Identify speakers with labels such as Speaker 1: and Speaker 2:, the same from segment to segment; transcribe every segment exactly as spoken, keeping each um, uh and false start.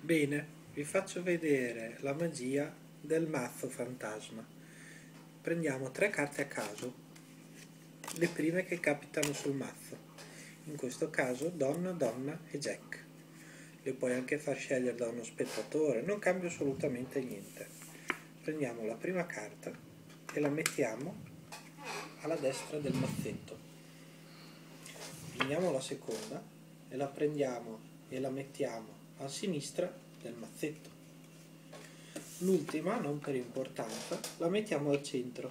Speaker 1: Bene, vi faccio vedere la magia del mazzo fantasma. Prendiamo tre carte a caso, le prime che capitano sul mazzo. In questo caso donna, donna e jack. Le puoi anche far scegliere da uno spettatore, non cambia assolutamente niente. Prendiamo la prima carta e la mettiamo alla destra del mazzetto. Prendiamo la seconda e la prendiamo e la mettiamo a sinistra del mazzetto. L'ultima, non per importanza, la mettiamo al centro.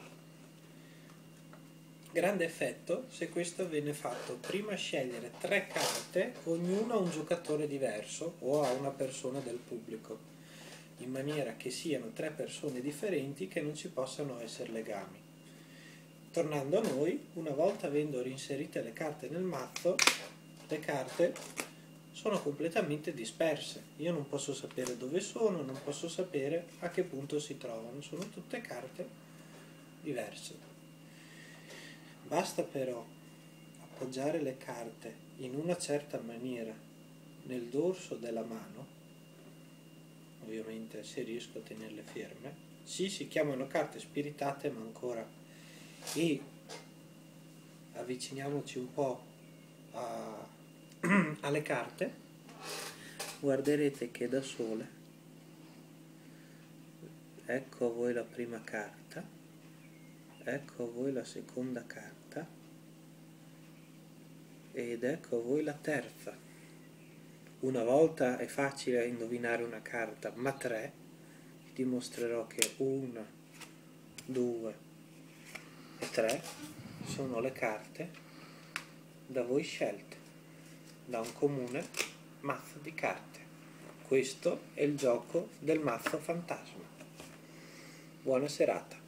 Speaker 1: Grande effetto se questo viene fatto prima scegliere tre carte, ognuna a un giocatore diverso o a una persona del pubblico, in maniera che siano tre persone differenti che non ci possano essere legami. Tornando a noi, una volta avendo reinserite le carte nel mazzo, le carte sono completamente disperse. Io non posso sapere dove sono, non posso sapere a che punto si trovano. Sono tutte carte diverse. Basta però appoggiare le carte in una certa maniera nel dorso della mano, ovviamente se riesco a tenerle ferme. Sì, si chiamano carte spiritate, ma ancora. E avviciniamoci un po' a alle carte, guarderete che da sole, ecco a voi la prima carta, ecco a voi la seconda carta ed ecco a voi la terza. Una volta è facile indovinare una carta, ma tre vi dimostrerò che una, due e tre sono le carte da voi scelte da un comune mazzo di carte. Questo è il gioco del mazzo fantasma. Buona serata.